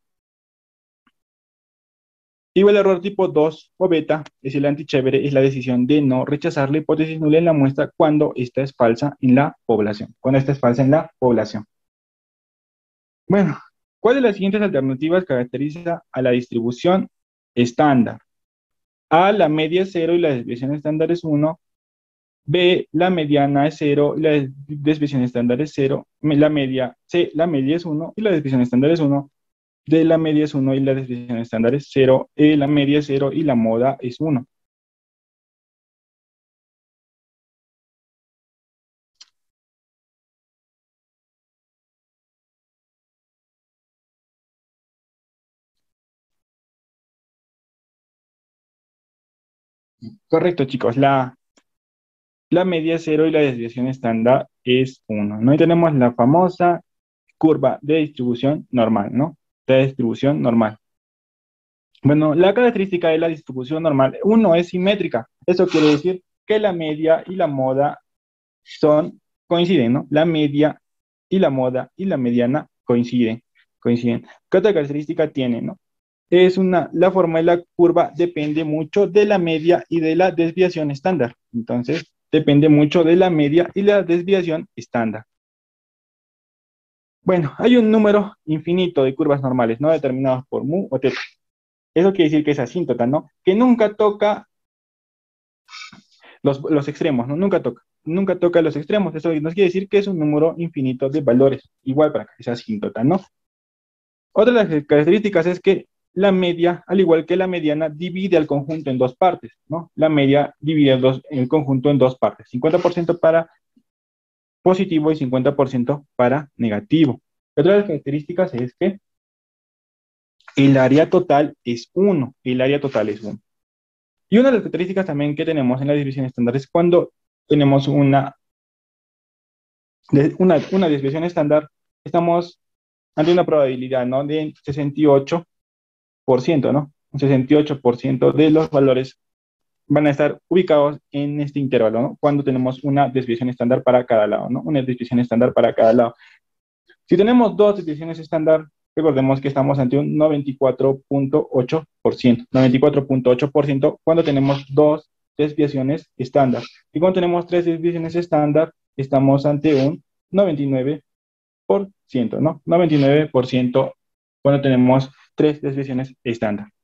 Y el error tipo dos o beta es el antichévere, es la decisión de no rechazar la hipótesis nula en la muestra cuando esta es falsa en la población, cuando esta es falsa en la población. Bueno, ¿cuál de las siguientes alternativas caracteriza a la distribución estándar? A, la media es cero y la desviación estándar es uno. B, la mediana es cero y la des- desviación estándar es cero. Me- La media, C, la media es uno y la desviación estándar es uno. D, la media es uno y la desviación estándar es cero. E, la media es cero y la moda es uno. Correcto, chicos. La, la media es cero y la desviación estándar es uno, ¿no? Y tenemos la famosa curva de distribución normal, ¿no? De distribución normal. Bueno, la característica de la distribución normal, uno, es simétrica. Eso quiere decir que la media y la moda son, coinciden, ¿no? La media y la moda y la mediana coinciden, coinciden. ¿Qué otra característica tiene, no? Es una, la forma de la curva depende mucho de la media y de la desviación estándar. Entonces, depende mucho de la media y la desviación estándar. Bueno, hay un número infinito de curvas normales, no determinadas por mu o teta. Eso quiere decir que es asíntota, ¿no? Que nunca toca los, los extremos, ¿no? Nunca toca, nunca toca los extremos. Eso nos quiere decir que es un número infinito de valores, igual para que sea asíntota, ¿no? Otra de las características es que la media, al igual que la mediana, divide al conjunto en dos partes, ¿no? La media divide el, dos, el conjunto en dos partes, cincuenta por ciento para positivo y cincuenta por ciento para negativo. Otra de las características es que el área total es uno, el área total es uno. Y una de las características también que tenemos en la división estándar es cuando tenemos una, una, una desviación estándar, estamos ante una probabilidad, ¿no? De sesenta y ocho por ciento, ¿no? Un sesenta y ocho por ciento de los valores van a estar ubicados en este intervalo, ¿no? Cuando tenemos una desviación estándar para cada lado, ¿no? Una desviación estándar para cada lado. Si tenemos dos desviaciones estándar, recordemos que estamos ante un noventa y cuatro punto ocho por ciento, noventa y cuatro punto ocho por ciento cuando tenemos dos desviaciones estándar. Y cuando tenemos tres desviaciones estándar, estamos ante un noventa y nueve por ciento, ¿no? noventa y nueve por ciento cuando tenemos tres desviaciones estándar.